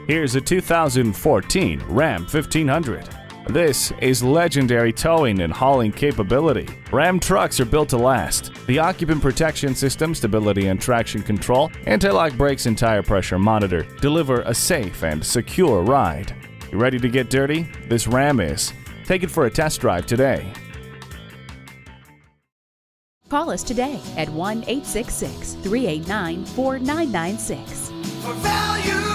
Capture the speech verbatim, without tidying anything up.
Here's a two thousand fourteen Ram fifteen hundred. This is legendary towing and hauling capability. Ram trucks are built to last. The occupant protection system, stability and traction control, anti-lock brakes and tire pressure monitor deliver a safe and secure ride. You ready to get dirty? This Ram is. Take it for a test drive today. Call us today at one eight six six, three eight nine, four nine nine six. For value.